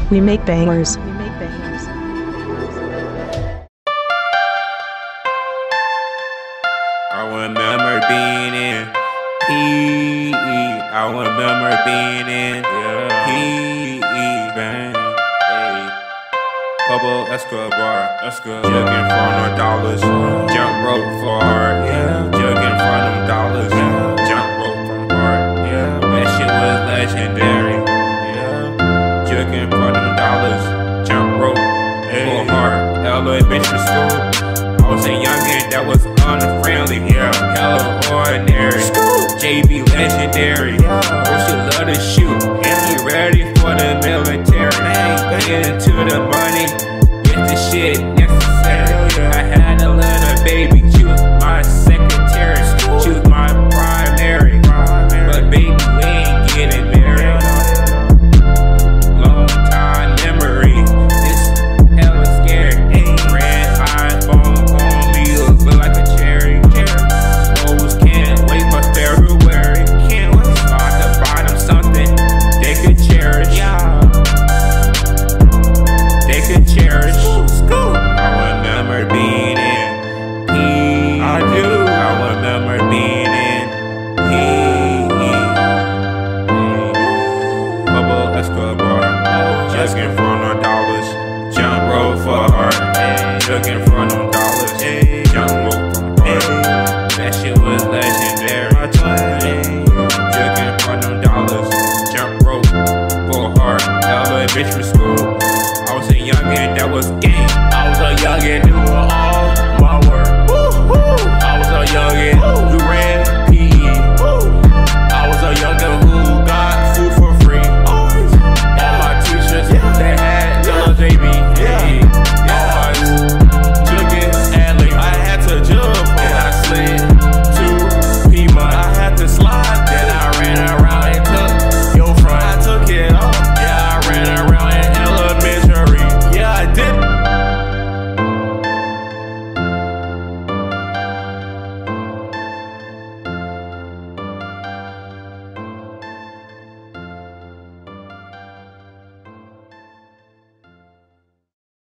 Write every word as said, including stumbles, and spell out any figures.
We make bangers. I remember being in P E. I remember being in P E. Bang. Hey. Pablo Escobar. Escobar. Jugging for no dollars. Jump rope for hard. Yeah. Jugging for no dollars. Yeah. Jump rope from hard. Yeah. That shit was legendary. Yeah. Jugging for no dollars. Jump rope hey. For hard. Elementary school. I was a youngin' that was unfriendly, yeah. Hella ordinary, J B legendary. Bro, she love to shoot, and he ready for the military. Get into the money, get the shit necessary. I had a little baby, choose my secretary, choose my primary. But baby, we ain't getting married. Long time memory, this hella scary. Red iPhone. Feel like a cherry. Always can't wait for February. Can't wait so I could buy them something they could cherish. They could cherish. I remember being in P. I do. I remember being in P. Pablo Escobar. Jugging for no dollars. Jump rope for heart. Jugging for no dollars. Jump rope from hard. That shit was legendary. Jugging for no dollars. Jump rope for hard. Elementary